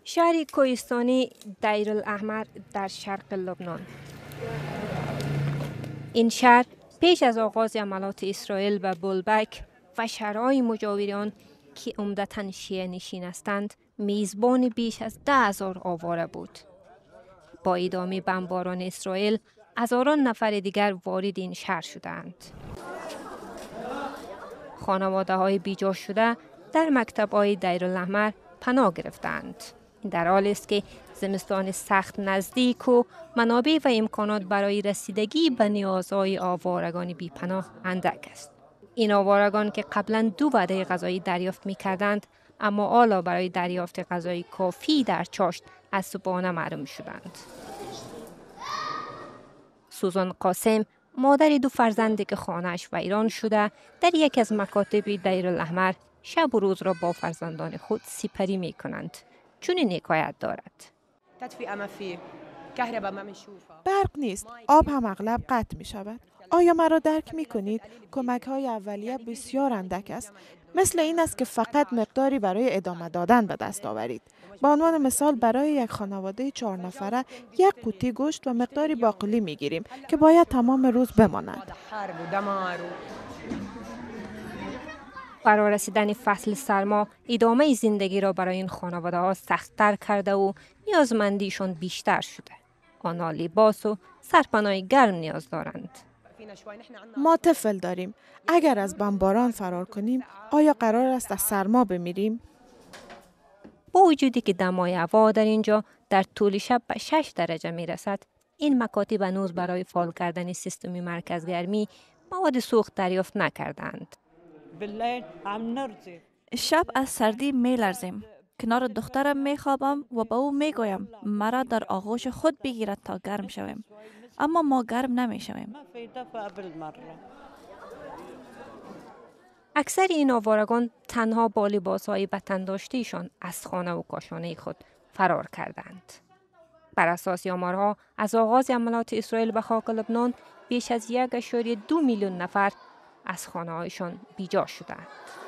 شهر کوهستانی دیر الاحمر در شرق لبنان. این شهر پیش از آغاز عملات اسرائیل و بولبک و شهرهای مجاور آن که عمدتاً شیعه نشین هستند، میزبان بیش از 10,000 آواره بود. با ادامه بمباران اسرائیل، هزاران نفر دیگر وارد این شهر شدند. خانواده‌های بیجا شده در مکتب‌های دیر الاحمر پناه گرفتند. در حالی است که زمستان سخت نزدیک و منابع و امکانات برای رسیدگی به نیازهای آوارگان بی‌پناه اندک است. این آوارگان که قبلا 2 وعده غذایی دریافت می‌کردند، اما حالا برای دریافت غذای کافی در چاشت از صبحانه محروم شدند. سوزان قاسم، مادر 2 فرزندی که خانه‌اش ویران شده، در یک از مکاتب دیر الاحمر شب و روز را با فرزندان خود سپری می‌کنند. چون حکایت دارد: برق نیست، آب هم اغلب قطع می شود. آیا مرا درک می کنید؟ کمک های اولیه بسیار اندک است. مثل این است که فقط مقداری برای ادامه دادن به دست آورید. به عنوان مثال برای یک خانواده 4 نفره 1 قوطی گوشت و مقداری باقلی می گیریم که باید تمام روز بماند. فرا رسیدن فصل سرما ادامه زندگی را برای این خانواده ها سخت‌تر کرده و نیازمندیشان بیشتر شده. آنها لباس و سرپناه گرم نیاز دارند. ما طفل داریم. اگر از بمباران فرار کنیم، آیا قرار است از سرما بمیریم؟ با وجودی که دمای هوا در اینجا در طول شب به 6 درجه می رسد، این مکاتب هنوز برای فعال کردن سیستم مرکزگرمی مواد سوخت دریافت نکردند. شب از سردی می لرزیم. کنار دخترم می خوابم و به او می گویم مرا در آغوش خود بگیرد تا گرم شویم. اما ما گرم نمی شویم. اکثر این آوارگان تنها با لباس‌های بتن داشته‌شان از خانه و کاشانه خود فرار کردند. بر اساس آمارها از آغاز عملات اسرائیل به خاک لبنان بیش از 1.2 میلیون نفر از خانه‌هایشان بیجا شدند.